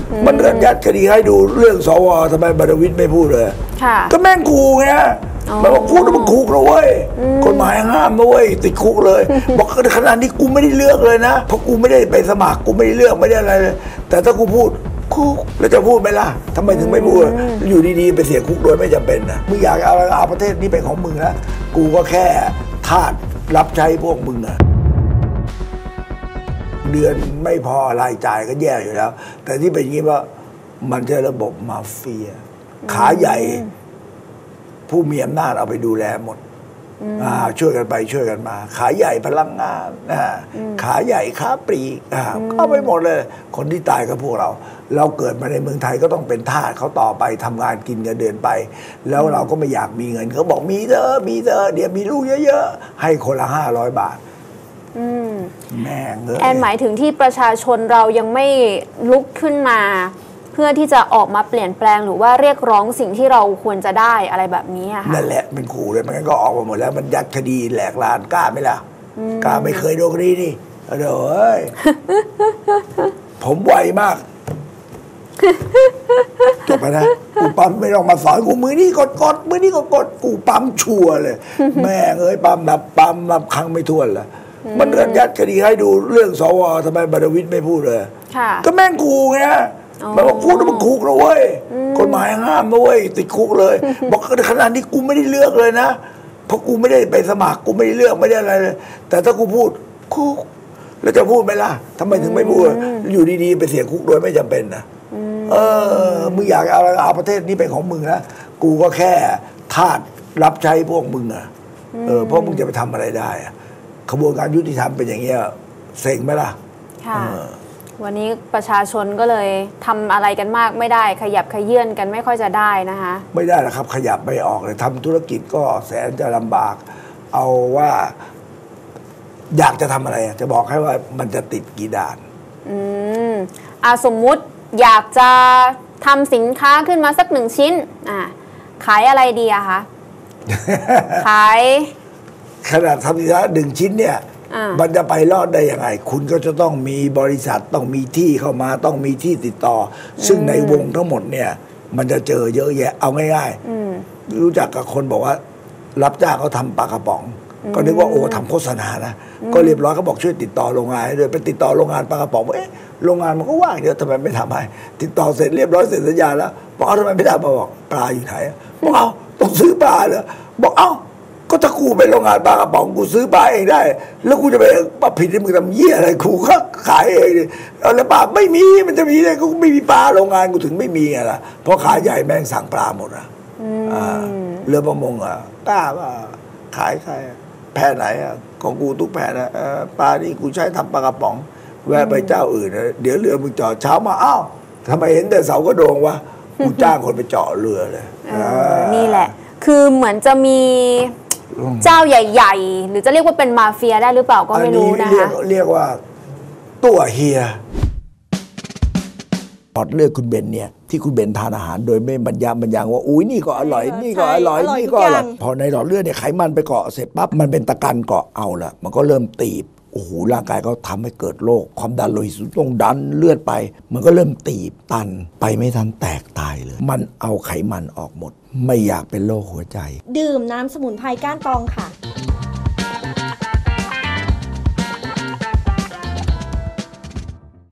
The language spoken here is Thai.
มันยัดคดีให้ดูเรื่องสวทำไมบรรวิตรไม่พูดเลยก็แม่งขู่ไงมันบอกพูดแล้วมันคุกเลยเว้ยกฎหมายห้ามนะเว้ยติดคุกเลยบอกขนาดนี้กูไม่ได้เลือกเลยนะเพราะกูไม่ได้ไปสมัครกูไม่ได้เลือกไม่ได้อะไรเลยแต่ถ้ากูพูดคุกแล้วจะพูดไหมล่ะทำไมถึงไม่พูดอยู่ดีๆไปเสียคุกโดยไม่จำเป็นนะมึงอยากเอาประเทศนี้เป็นของมึงนะกูก็แค่ทาสรับใช้พวกมึงนะเดือนไม่พอรายจ่ายก็แย่อยู่แล้วแต่ที่เป็นอย่างนี้ว่ามันจะระบบมาเฟียขาใหญ่ผู้มีอำนาจเอาไปดูแลหมดช่วยกันไปช่วยกันมาขาใหญ่พลังงานขาใหญ่ค้าปลีกก็ไปหมดเลยคนที่ตายก็พวกเราเกิดมาในเมืองไทยก็ต้องเป็นทาสเขาต่อไปทำงานกินเงินเดือนไปแล้วเราก็ไม่อยากมีเงินเขาบอกมีเถอะเดี๋ยวมีลูกเยอะๆให้คนละ500 บาทแม่งเลยแอนหมายถึงที่ประชาชนเรายังไม่ลุกขึ้นมาเพื่อที่จะออกมาเปลี่ยนแปลงหรือว่าเรียกร้องสิ่งที่เราควรจะได้อะไรแบบนี้ค่ะนั่นแหละเป็นขู่เลยมันก็ออกมาหมดแล้วมันยัดคดีแหลกลานกล้าไหมล่ะกล้าไม่เคยโดนคดีนี่เดี๋ยวผมไวมากจบไปนะกูปั๊มไม่ต้องมาสอนกูมือนี้กดมือนี้กดกูปั๊มชัวร์เลยแม่เอ้ยปั๊มนับครั้งไม่ถ้วนละมันยัดคดีให้ดูเรื่องสวทำไมบรรวิตรไม่พูดเลยก็แม่งขู่ไงมันบอกพูดแล้วมันคุกเลยเว้ยกฎหมายห้ามนะเว้ยติดคุกเลยบอกขนาดนี้กูไม่ได้เลือกเลยนะเพราะกูไม่ได้ไปสมัครกูไม่ได้เลือกไม่ได้อะไรเลยแต่ถ้ากูพูดคุกแล้วจะพูดไหมล่ะทำไมถึงไม่พูดอยู่ดีๆไปเสียคุกโดยไม่จำเป็นนะมึงอยากเอาประเทศนี้เป็นของมึงนะกูก็แค่ทาสรับใช้พวกมึงอ่ะเพราะมึงจะไปทำอะไรได้ขบวนการยุติธรรมเป็นอย่างเงี้ยเซ็งไหมล่ะวันนี้ประชาชนก็เลยทำอะไรกันมากไม่ได้ขยับขยื่นกันไม่ค่อยจะได้นะคะไม่ได้หรอกครับขยับไม่ออกเลยทำธุรกิจก็แสนจะลำบากเอาว่าอยากจะทำอะไรจะบอกให้ว่ามันจะติดกี่ด่านสมมุติอยากจะทำสินค้าขึ้นมาสัก1 ชิ้นขายอะไรดีอะคะ ขายขนาดทำสินค้า1 ชิ้นเนี่ยมันจะไปรอดได้ยังไงคุณก็จะต้องมีบริษัทต้องมีที่เข้ามาต้องมีที่ติดต่อซึ่งในวงทั้งหมดเนี่ยมันจะเจอเยอะแยะเอาง่ายๆรู้จักกับคนบอกว่ารับจ้างเขาทำปลากระป๋องก็นึกว่าโอ้ทำโฆษณานะก็เรียบร้อยเขาบอกช่วยติดต่อโรงงานให้ด้วยไปติดต่อโรงงานปลากระป๋องโรงงานมันก็ว่างเยอะทำไมไม่ทำให้ติดต่อเสร็จเรียบร้อยเสร็จสัญญาแล้วบอกทำไมไม่ทำมาบอกปลาอยู่ไหนบอกเอาต้องซื้อปลาเหรอบอกเอ้าก็ถ้ากูเป็นโรงงานปลากระป๋องกูซื้อปลาเองได้แล้วกูจะไปผิดที่มึงทำเยี่ยอะไรกูก็ขายเองแล้วปลาไม่มีมันจะมีอะไรกูไม่มีปลาโรงงานกูถึงไม่มีไงล่ะเพราะขายใหญ่แม่งสั่งปลาหมดเรือประมงกล้าว่าขายใครแพร่ไหนของกูทุกแพร่นะปลานี่กูใช้ทำปลากระป๋องแวะไปเจ้าอื่นเดี๋ยวเรือมึงจอดเช้ามาอ้าวทำไมเห็นแต่เสากระโดงวะกูจ้างคนไปเจาะเรือเลยนี่แหละคือเหมือนจะมีเจ้าใหญ่ๆหรือจะเรียกว่าเป็นมาเฟียได้หรือเปล่าก็ไม่รู้นะคะเรียกว่าตัวเฮียพอเลือกคุณเบนเนี่ยที่คุณเบนทานอาหารโดยไม่บรรยางว่าอุ้ยนี่ก็อร่อยนี่ก็อร่อยนี่ก็อร่อยพอในหลอดเลือดเนี่ยไขมันไปเกาะเสร็จปั๊บมันเป็นตะกันเกาะเอาละมันก็เริ่มตีบโอ้โหร่างกายก็ทำให้เกิดโรคความดันโลหิตสูงต้องดันเลือดไปมันก็เริ่มตีบตันไปไม่ทันแตกตายเลยมันเอาไขมันออกหมดไม่อยากเป็นโรคหัวใจดื่มน้ำสมุนไพรก้านตองค่ะ